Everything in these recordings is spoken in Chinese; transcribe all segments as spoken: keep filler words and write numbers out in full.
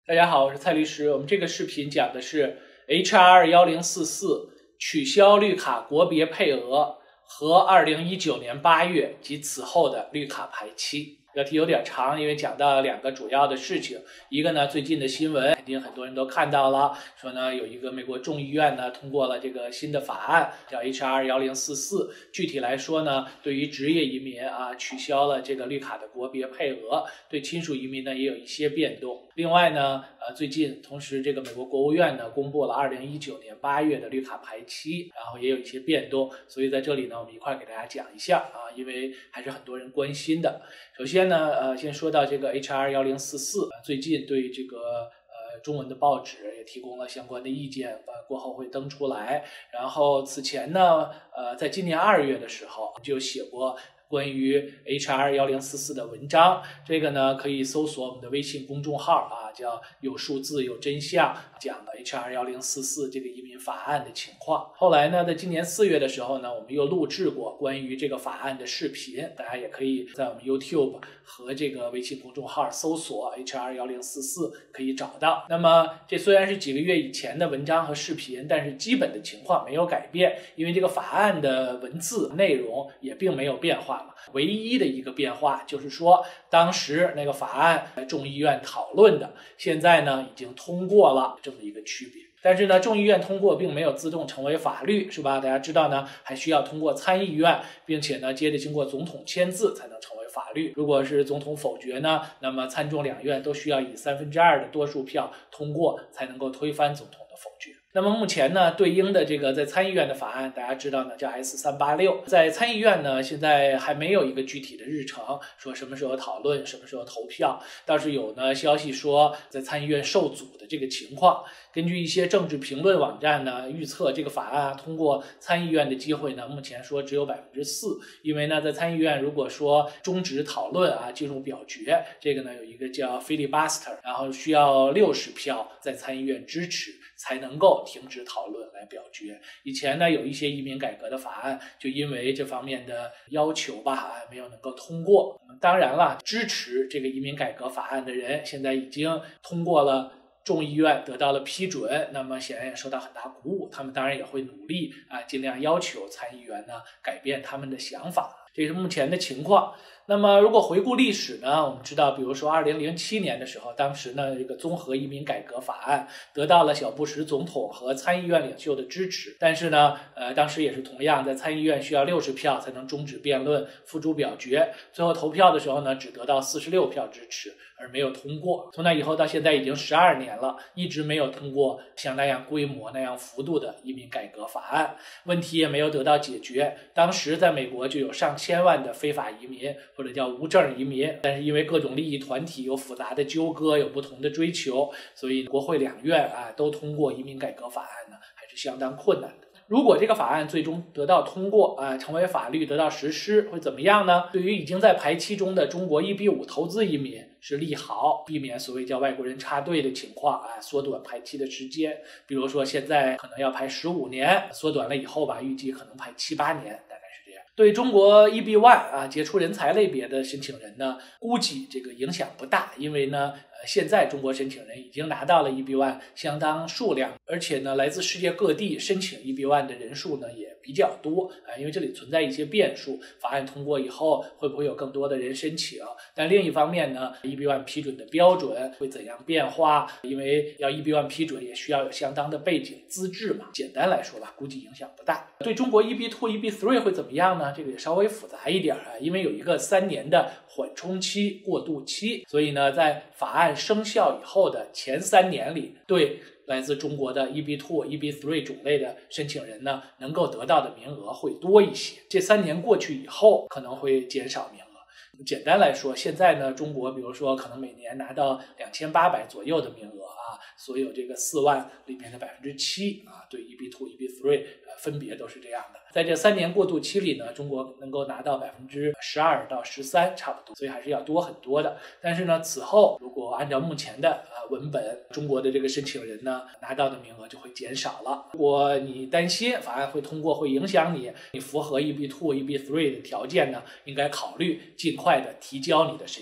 大家好，我是蔡律师。我们这个视频讲的是 H R 一零四四 取消绿卡国别配额和二零一九年八月及此后的绿卡排期。标题有点长，因为讲到两个主要的事情。一个呢，最近的新闻肯定很多人都看到了，说呢有一个美国众议院呢通过了这个新的法案，叫 H R 一零四四。具体来说呢，对于职业移民啊取消了这个绿卡的国别配额，对亲属移民呢也有一些变动。另外呢，呃，最近同时这个美国国务院呢公布了二零一九年八月的绿卡排期，然后也有一些变动，所以在这里呢我们一块给大家讲一下啊，因为还是很多人关心的。首先呢，呃，先说到这个 H R 一零四四，最近对这个呃中文的报纸也提供了相关的意见，呃，过后会登出来。然后此前呢，呃，在今年二月的时候就写过关于 H R 一零四四的文章，这个呢可以搜索我们的微信公众号啊，叫有数字有真相，讲了 H R 一零四四这个移民法案的情况。后来呢，在今年四月的时候呢，我们又录制过关于这个法案的视频，大家也可以在我们 YouTube 和这个微信公众号搜索 H R 一零四四可以找到。那么这虽然是几个月以前的文章和视频，但是基本的情况没有改变，因为这个法案的文字内容也并没有变化。唯一的一个变化就是说，当时那个法案在众议院讨论的，现在呢已经通过了，这么一个区别。但是呢，众议院通过并没有自动成为法律，是吧？大家知道呢，还需要通过参议院，并且呢，接着经过总统签字才能成为法律。如果是总统否决呢，那么参众两院都需要以三分之二的多数票通过，才能够推翻总统的否决。那么目前呢，对应的这个在参议院的法案，大家知道呢叫 S 三八六，在参议院呢现在还没有一个具体的日程，说什么时候讨论，什么时候投票。倒是有呢消息说，在参议院受阻的这个情况。根据一些政治评论网站呢预测，这个法案通过参议院的机会呢，目前说只有百分之四，因为呢在参议院如果说终止讨论啊，进入表决，这个呢有一个叫 filibuster， 然后需要六十票在参议院支持才能够停止讨论来表决。以前呢有一些移民改革的法案就因为这方面的要求吧，没有能够通过。当然了，支持这个移民改革法案的人现在已经通过了众议院，得到了批准，那么显然也受到很大鼓舞，他们当然也会努力啊，尽量要求参议员呢改变他们的想法。这是目前的情况。那么如果回顾历史呢，我们知道比如说二零零七年的时候，当时呢这个综合移民改革法案得到了小布什总统和参议院领袖的支持，但是呢呃当时也是同样，在参议院需要六十票才能终止辩论付诸表决，最后投票的时候呢只得到四十六票支持而没有通过。从那以后到现在已经十二年了，一直没有通过像那样规模那样幅度的移民改革法案，问题也没有得到解决。当时在美国就有上千万的非法移民或者叫无证移民，但是因为各种利益团体有复杂的纠葛，有不同的追求，所以国会两院啊都通过移民改革法案呢还是相当困难的。如果这个法案最终得到通过啊，成为法律得到实施，会怎么样呢？对于已经在排期中的中国一比五投资移民是利好，避免所谓叫外国人插队的情况啊，缩短排期的时间。比如说现在可能要排十五年，缩短了以后吧，预计可能排七八年，大概是这样。对中国 E B 一 啊杰出人才类别的申请人呢，估计这个影响不大，因为呢呃，现在中国申请人已经拿到了 E B 一 相当数量，而且呢来自世界各地申请 E B 一 的人数呢也比较多啊，因为这里存在一些变数，法案通过以后会不会有更多的人申请？但另一方面呢 ，E B 一 批准的标准会怎样变化？因为要 E B 一 批准也需要有相当的背景资质嘛。简单来说吧，估计影响不大。对中国 E B 二、E B 三会怎么样呢？这个也稍微复杂一点啊，因为有一个三年的缓冲期、过渡期，所以呢，在法案生效以后的前三年里，对来自中国的 E B 二、E B 三种类的申请人呢，能够得到的名额会多一些。这三年过去以后，可能会减少名额。简单来说，现在呢，中国比如说可能每年拿到两千八百左右的名额啊，所有这个四万里面的百分之七啊，对 E B 二、E B 三呃分别都是这样的。在这三年过渡期里呢，中国能够拿到百分之十二到十三差不多，所以还是要多很多的。但是呢，此后如果按照目前的啊文本，中国的这个申请人呢拿到的名额就会减少了。如果你担心法案会通过会影响你，你符合 E B 二、E B 三的条件呢，应该考虑尽快的提交你的申请。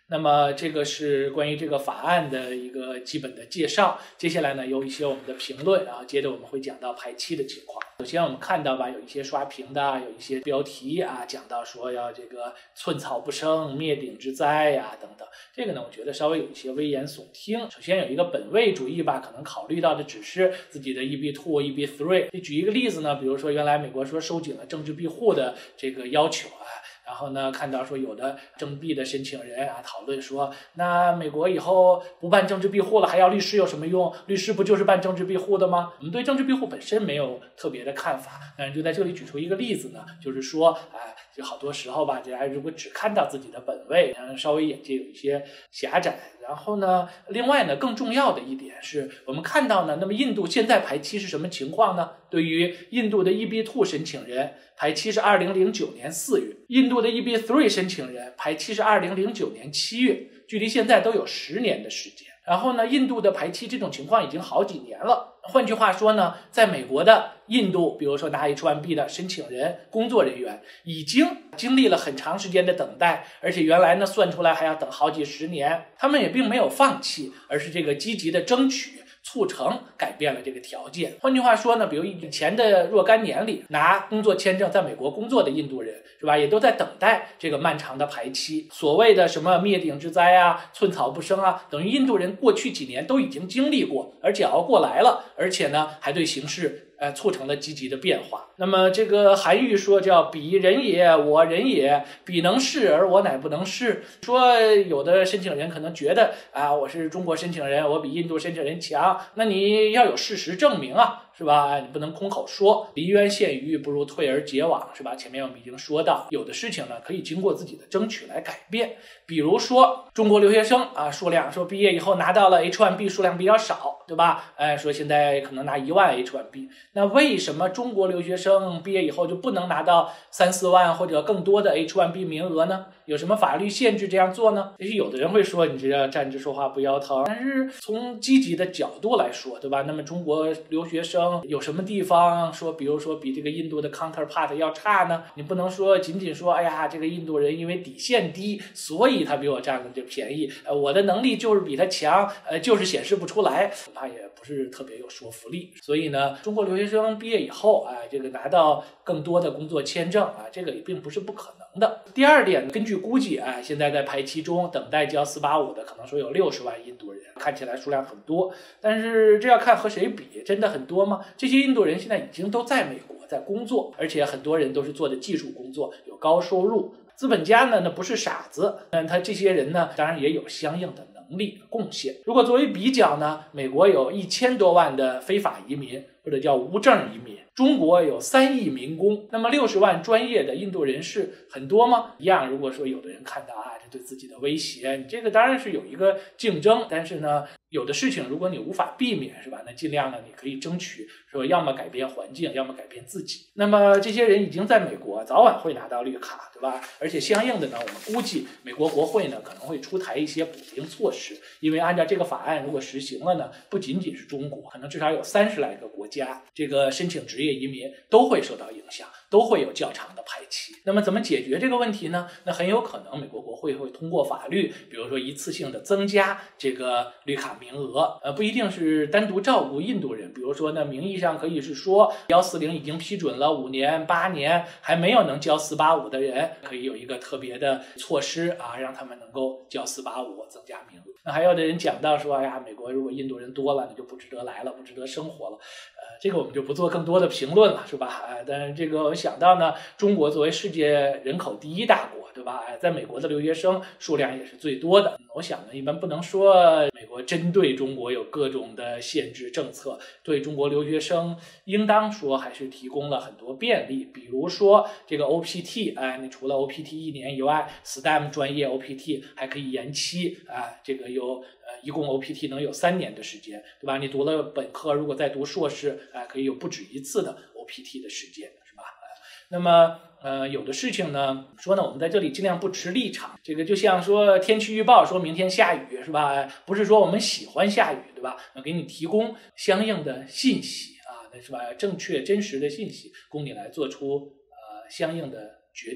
那么这个是关于这个法案的一个基本的介绍。接下来呢，有一些我们的评论，然后接着我们会讲到排期的情况。首先我们看到吧，有一些刷屏的，有一些标题啊，讲到说要这个寸草不生、灭顶之灾呀、啊、等等。这个呢，我觉得稍微有一些危言耸听。首先有一个本位主义吧，可能考虑到的只是自己的 E B 二、E B 三。举一个例子呢，比如说原来美国说收紧了政治庇护的这个要求啊。然后呢，看到说有的政庇的申请人啊讨论说，那美国以后不办政治庇护了，还要律师有什么用？律师不就是办政治庇护的吗？我们对政治庇护本身没有特别的看法，但是就在这里举出一个例子呢，就是说，哎，就好多时候吧，大家如果只看到自己的本位，稍微眼界有一些狭窄。然后呢，另外呢，更重要的一点是我们看到呢，那么印度现在排期是什么情况呢？对于印度的 E B 二 申请人，排期是二零零九年四月；印度的 E B 三 申请人排期是二零零九年七月，距离现在都有十年的时间。然后呢，印度的排期这种情况已经好几年了。换句话说呢，在美国的印度，比如说拿 H 一 B 的申请人、工作人员，已经经历了很长时间的等待，而且原来呢算出来还要等好几十年，他们也并没有放弃，而是这个积极的争取。促成改变了这个条件。换句话说呢，比如以前的若干年里，拿工作签证在美国工作的印度人，是吧，也都在等待这个漫长的排期。所谓的什么灭顶之灾啊、寸草不生啊，等于印度人过去几年都已经经历过，而且熬过来了，而且呢，还对形势呃，促成了积极的变化。那么这个韩愈说叫彼人也，我人也，彼能事而我乃不能事。说有的申请人可能觉得啊，我是中国申请人，我比印度申请人强，那你要有事实证明啊。是吧？你不能空口说，临渊羡鱼，不如退而结网，是吧？前面我们已经说到，有的事情呢可以经过自己的争取来改变。比如说中国留学生啊，数量说毕业以后拿到了 H 一 B 数量比较少，对吧？哎，说现在可能拿一万 H 一 B， 那为什么中国留学生毕业以后就不能拿到三四万或者更多的 H 一 B 名额呢？有什么法律限制这样做呢？也许有的人会说，你这要站着说话不腰疼。但是从积极的角度来说，对吧？那么中国留学生有什么地方说，比如说比这个印度的 counterpart 要差呢？你不能说仅仅说，哎呀，这个印度人因为底线低，所以他比我占了这便宜，呃，我的能力就是比他强，呃，就是显示不出来，恐怕也不是特别有说服力。所以呢，中国留学生毕业以后啊，这个拿到更多的工作签证啊，这个也并不是不可能的。第二点，根据估计啊，现在在排期中等待交四八五的，可能说有六十万印度人，看起来数量很多，但是这要看和谁比，真的很多吗？这些印度人现在已经都在美国在工作，而且很多人都是做的技术工作，有高收入。资本家呢，那不是傻子，但他这些人呢，当然也有相应的能力贡献。如果作为比较呢，美国有一千多万的非法移民，或者叫无证移民，中国有三亿民工，那么六十万专业的印度人士很多吗？一样，如果说有的人看到啊，这对自己的威胁，你这个当然是有一个竞争，但是呢，有的事情如果你无法避免，是吧？那尽量呢，你可以争取说，要么改变环境，要么改变自己。那么这些人已经在美国，早晚会拿到绿卡，对吧？而且相应的呢，我们估计美国国会呢可能会出台一些补丁措施，因为按照这个法案如果实行了呢，不仅仅是中国，可能至少有三十来个国家，这个申请职业移民都会受到影响，都会有较长的排期。那么怎么解决这个问题呢？那很有可能美国国会会通过法律，比如说一次性的增加这个绿卡名额，呃，不一定是单独照顾印度人，比如说呢，名义上可以是说一四零已经批准了五年、八年还没有能交四八五的人，可以有一个特别的措施啊，让他们能够交四八五，增加名额。那还有的人讲到说，哎呀，美国如果印度人多了，那就不值得来了，不值得生活了。呃，这个我们就不做更多的评论了，是吧？呃，但是这个我想到呢，中国作为世界人口第一大国，对吧？在美国的留学生数量也是最多的。我想呢，一般不能说美国针对中国有各种的限制政策，对中国留学生应当说还是提供了很多便利。比如说这个 O P T， 哎，你除了 O P T 一年以外 ，S T E M 专业 O P T 还可以延期啊，这个有呃一共 O P T 能有三年的时间，对吧？你读了本科，如果再读硕士，啊，可以有不止一次的 O P T 的时间，是吧？那么呃，有的事情呢，说呢，我们在这里尽量不持立场。这个就像说天气预报说明天下雨，是吧？不是说我们喜欢下雨，对吧？要给你提供相应的信息啊，那是吧？正确真实的信息，供你来做出呃相应的决定。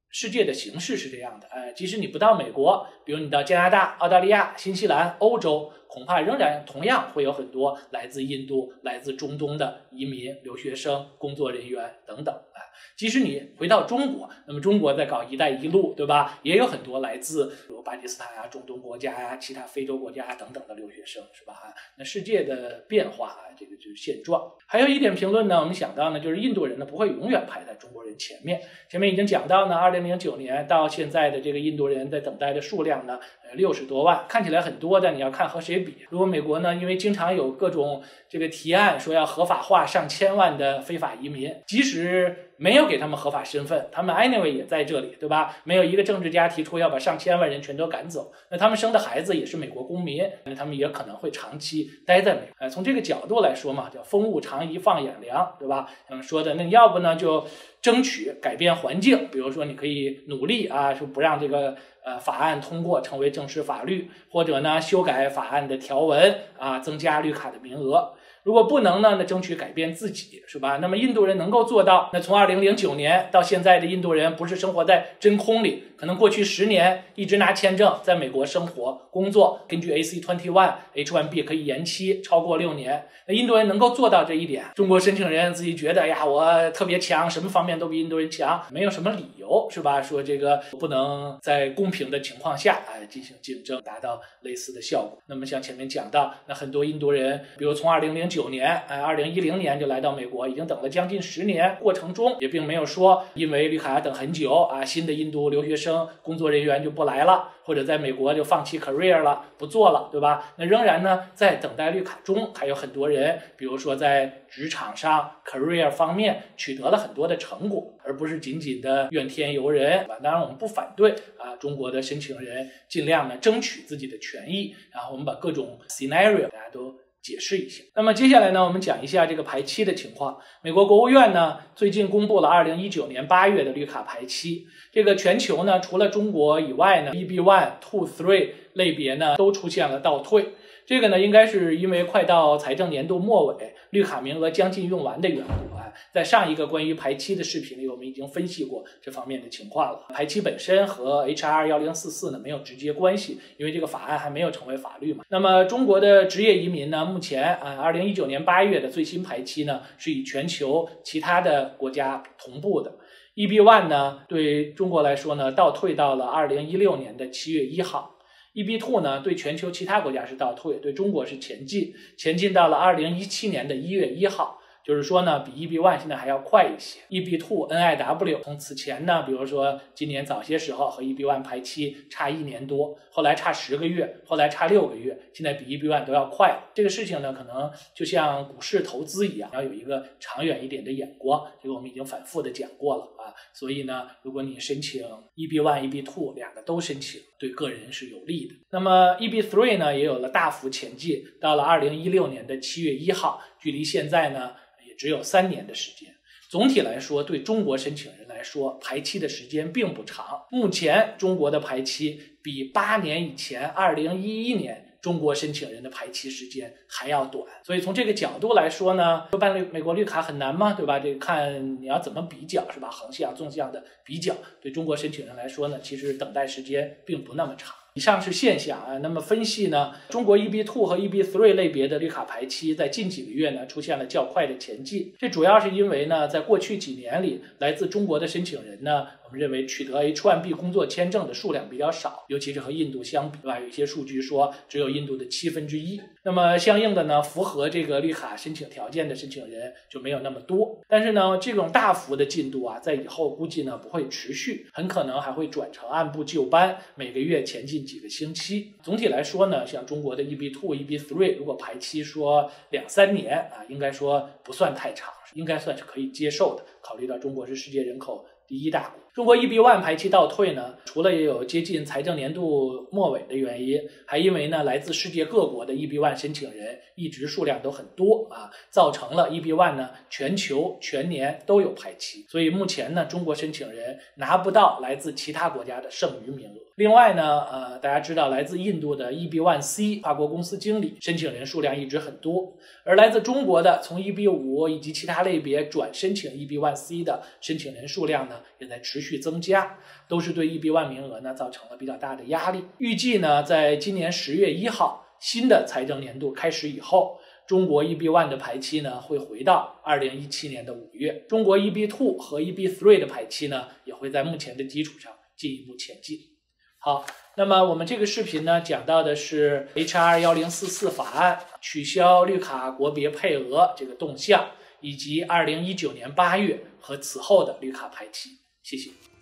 世界的形势是这样的，呃，即使你不到美国，比如你到加拿大、澳大利亚、新西兰、欧洲，恐怕仍然同样会有很多来自印度、来自中东的移民、留学生、工作人员等等啊。即使你回到中国，那么中国在搞“一带一路”，对吧？也有很多来自比如巴基斯坦啊、中东国家呀、啊、其他非洲国家啊等等的留学生，是吧？啊，那世界的变化啊，这个就是现状。还有一点评论呢，我们想到呢，就是印度人呢不会永远排在中国人前面。前面已经讲到呢，二零零九年到现在的这个印度人在等待的数量呢，呃，六十多万，看起来很多，但你要看和谁比。如果美国呢，因为经常有各种这个提案说要合法化上千万的非法移民，即使没有给他们合法身份，他们 anyway 也在这里，对吧？没有一个政治家提出要把上千万人全都赶走，那他们生的孩子也是美国公民，那他们也可能会长期待在美国。呃，从这个角度来说嘛，叫风物长宜放眼量，对吧？他们说的，那要不呢就争取改变环境，比如说你可以努力啊，说不让这个呃法案通过成为正式法律，或者呢修改法案的条文啊，增加绿卡的名额。如果不能呢，那争取改变自己，是吧？那么印度人能够做到，那从二零零九年到现在的印度人不是生活在真空里，可能过去十年一直拿签证在美国生活工作，根据 A C 二十一 H 一 B 可以延期超过六年。那印度人能够做到这一点，中国申请人自己觉得，哎呀，我特别强，什么方面都比印度人强，没有什么理由，是吧？说这个不能在公平的情况下哎进行竞争，达到类似的效果。那么像前面讲到，那很多印度人，比如从二零零九年哎二零一零年就来到美国，已经等了将近十年，过程中也并没有说因为绿卡要等很久啊，新的印度留学生工作人员就不来了，或者在美国就放弃 career 了，不做了，对吧？那仍然呢在等待绿卡中还有很多人，比如说在职场上 career 方面取得了很多的成果，而不是仅仅的怨天尤人。当然我们不反对啊，中国的申请人尽量呢争取自己的权益，然后我们把各种 scenario 大家都解释一下。那么接下来呢，我们讲一下这个排期的情况。美国国务院呢最近公布了二零一九年八月的绿卡排期，这个全球呢除了中国以外呢 E B 一、二、三类别呢都出现了倒退。这个呢应该是因为快到财政年度末尾，绿卡名额将近用完的缘故啊。在上一个关于排期的视频里，我们已经分析过这方面的情况了。排期本身和 H R 一零四四 呢没有直接关系，因为这个法案还没有成为法律嘛。那么中国的职业移民呢，目前啊二零一九年八月的最新排期呢是与全球其他的国家同步的。E B 一 呢对中国来说呢倒退到了二零一六年的七月一号。E B 二 呢对全球其他国家是倒退，对中国是前进，前进到了二零一七年的一月一号。就是说呢，比 E B 一 现在还要快一些。E B 二 N I W 从此前呢，比如说今年早些时候和 E B 一 排期差一年多，后来差十个月，后来差六个月，现在比 E B 一 都要快了。这个事情呢，可能就像股市投资一样，要有一个长远一点的眼光，这个我们已经反复的讲过了啊。所以呢，如果你申请 E B 一、E B 二 两个都申请，对个人是有利的。那么 E B 三 呢，也有了大幅前进，到了二零一六年的七月一号，距离现在呢只有三年的时间。总体来说，对中国申请人来说，排期的时间并不长。目前中国的排期比八年以前二零一一年中国申请人的排期时间还要短。所以从这个角度来说呢，说办美国绿卡很难吗？对吧？这个看你要怎么比较，是吧？横向纵向的比较，对中国申请人来说呢，其实等待时间并不那么长。以上是现象啊，那么分析呢，中国 E B 二 和 E B 三 类别的绿卡排期在近几个月呢出现了较快的前进，这主要是因为呢，在过去几年里，来自中国的申请人呢，我们认为取得 H 一 B 工作签证的数量比较少，尤其是和印度相比，对吧？有一些数据说只有印度的七分之一。那么相应的呢，符合这个绿卡申请条件的申请人就没有那么多。但是呢，这种大幅的进度啊，在以后估计呢不会持续，很可能还会转成按部就班，每个月前进几个星期。总体来说呢，像中国的 E B 二、E B 三 如果排期说两三年啊，应该说不算太长，应该算是可以接受的，考虑到中国是世界人口第一大国。中国 E B 一 排期倒退呢，除了也有接近财政年度末尾的原因，还因为呢来自世界各国的 E B 一 申请人一直数量都很多啊，造成了 E B 一 呢全球全年都有排期，所以目前呢中国申请人拿不到来自其他国家的剩余名额。另外呢，呃，大家知道来自印度的 E B 一 C 跨国公司经理申请人数量一直很多，而来自中国的从 E B 五 以及其他类别转申请 E B 一 C 的申请人数量呢也在持续续增加，都是对 E B 一名额呢造成了比较大的压力。预计呢，在今年十月一号新的财政年度开始以后，中国 E B 一 的排期呢会回到二零一七年的五月，中国 E B 二 和 E B 三 的排期呢也会在目前的基础上进一步前进。好，那么我们这个视频呢讲到的是 H R 一零四四法案取消绿卡国别配额这个动向，以及二零一九年八月和此后的绿卡排期。谢谢。